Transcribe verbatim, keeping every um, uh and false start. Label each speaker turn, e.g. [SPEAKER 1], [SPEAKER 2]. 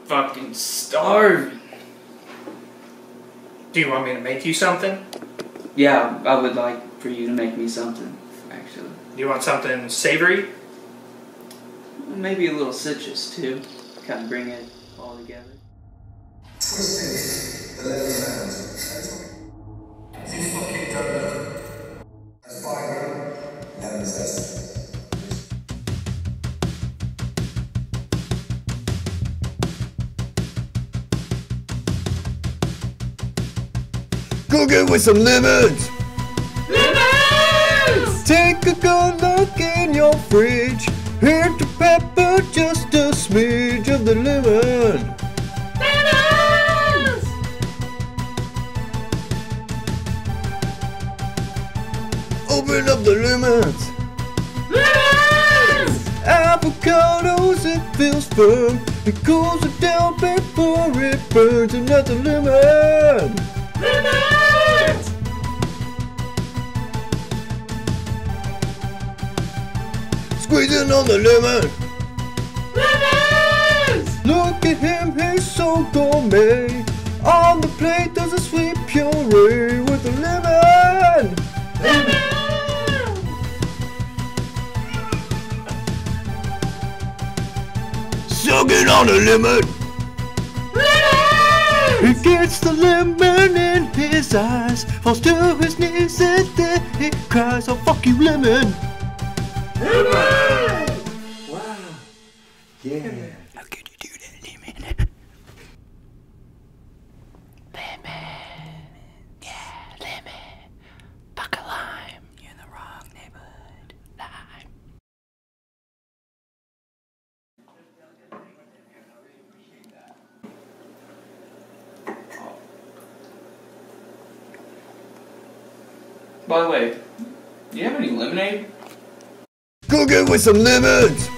[SPEAKER 1] fucking starving.
[SPEAKER 2] Do you want me to make you something?
[SPEAKER 1] Yeah, I would like for you to make me something, actually.
[SPEAKER 2] Do you want something savory?
[SPEAKER 1] Maybe a little citrus, too. Kind of bring it all together.
[SPEAKER 3] Twisted, the left hand. As you fucking don't know. As vibrant, lemon zest.
[SPEAKER 4] Cook it with some lemons!
[SPEAKER 5] Lemons!
[SPEAKER 4] Take a good look in your fridge. Hit the pepper, just a smidge of the lemon.
[SPEAKER 5] Lemons!
[SPEAKER 4] Open up the lemons.
[SPEAKER 5] Lemons!
[SPEAKER 4] Avocados, it feels firm. It cools it down before it burns. Another lemon.
[SPEAKER 5] Lemons!
[SPEAKER 4] Squeezing on the lemon.
[SPEAKER 5] Lemons!
[SPEAKER 4] Look at him, he's so gourmet. On the plate there's a sweet puree with the lemon.
[SPEAKER 5] Lemons!
[SPEAKER 4] Sucking on the lemon. He gets the lemon in his eyes, falls to his knees and then he cries, oh fuck you lemon.
[SPEAKER 5] Lemon!
[SPEAKER 4] Wow. Yeah.
[SPEAKER 1] How could you do that, lemon? Lemon. Yeah, lemon. Buck a lime. You're in the wrong neighborhood. Lime. By the way, do you have any lemonade?
[SPEAKER 4] Cook it with some lemons.